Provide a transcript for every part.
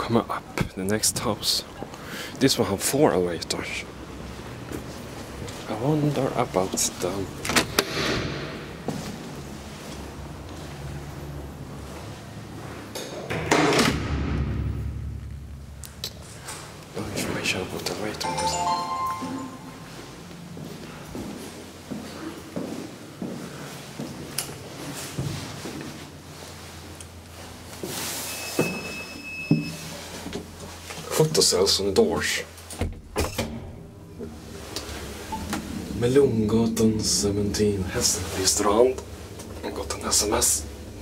coming up the next house. This one have 4 elevators. I wonder about them. No information about the elevators. Photo cells on the doors. Melongatan 17, Hässelby strand. Jag har gått en sms.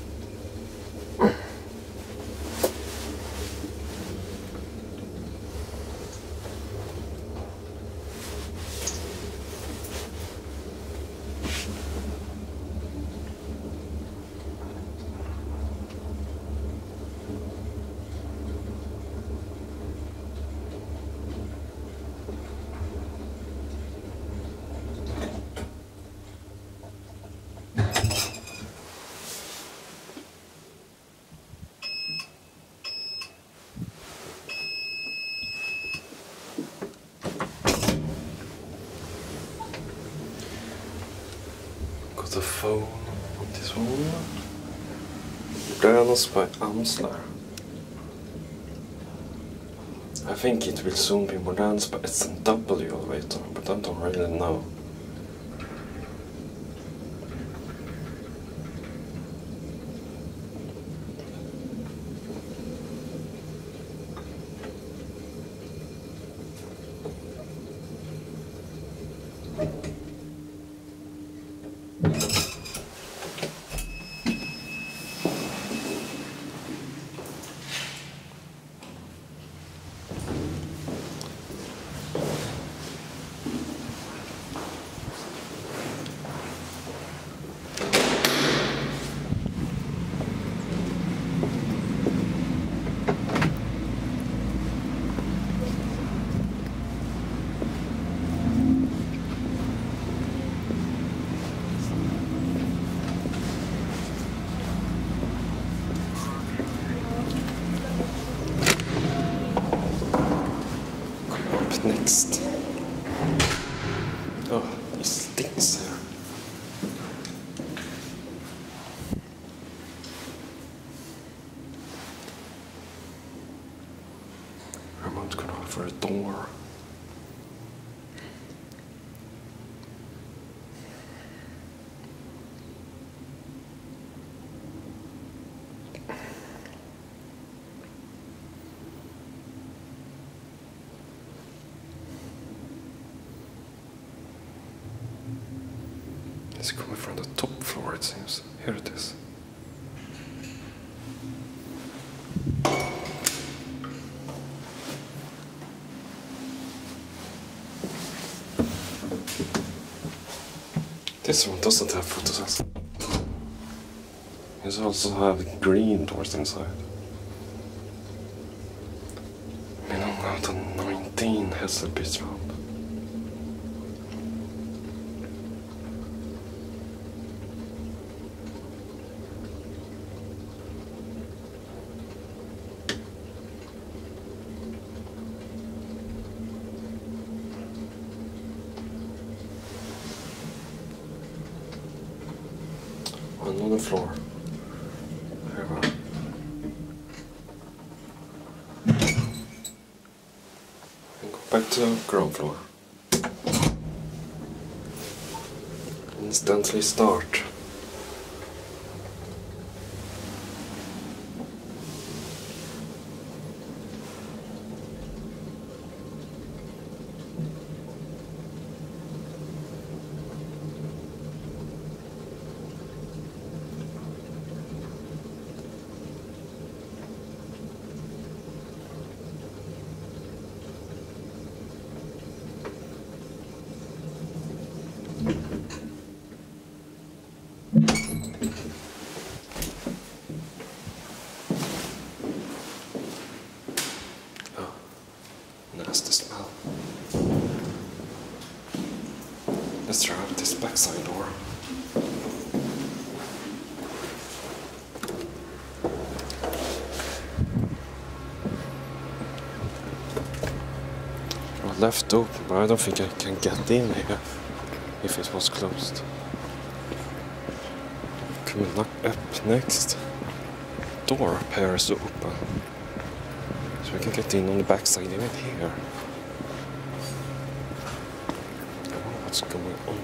The phone on this one. Modernas by Amsler. I think it will soon be Modernas by S&W elevator, but I don't really know. Next. Oh, it stinks here. Remote control for a door. It's coming from the top floor, it seems. Here it is. This one doesn't have photocells. It also have green doors inside. Melongatan 19 Hässelby strand. Another floor. There we go. And go back to the ground floor. Instantly start. Nasty smell. Let's try out this backside door. left open, but I don't think I can get in here if it was closed. Coming up next. Door appears to open, so we can get in on the backside even here. I don't know what's going on.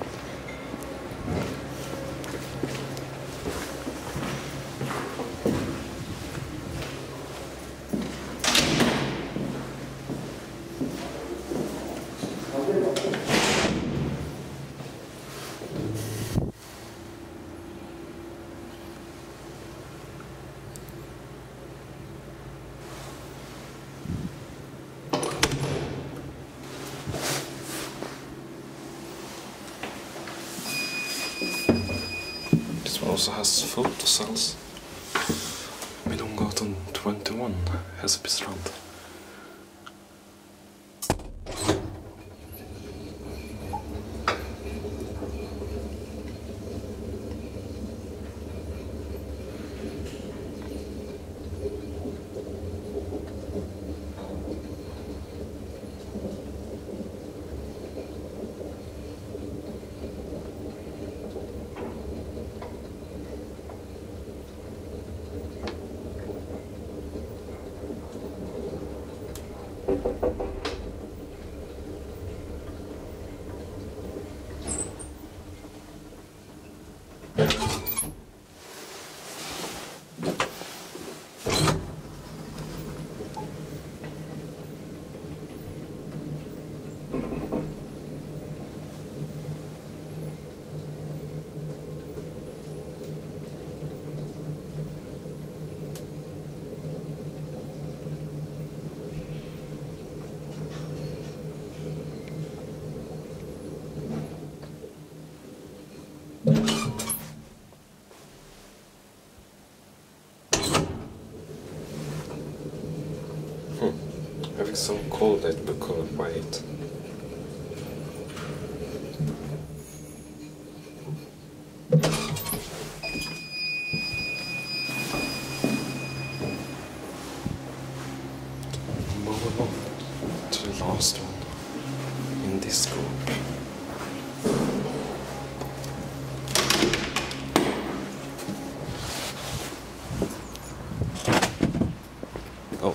Also has photo cells. Milongatan 21, Hässelbystrand. Having some cold that we couldn't wait. Moving on to the last one in this group. Oh.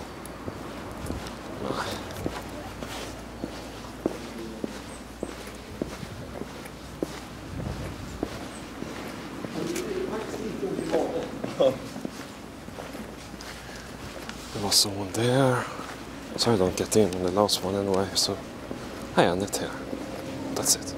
There was someone there, so I don't get in on the last one anyway, so I end it here. That's it.